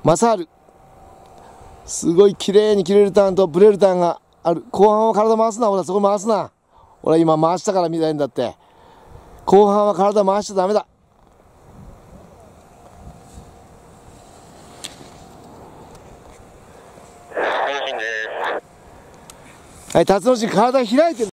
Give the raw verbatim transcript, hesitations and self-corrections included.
正治。すごい綺麗に切れるターンとブレるターンがある。後半は体回すな、ほら、そこ回すな。俺今回したから見たいんだって。後半は体回しちゃダメだ。はい、辰野氏体開いてる。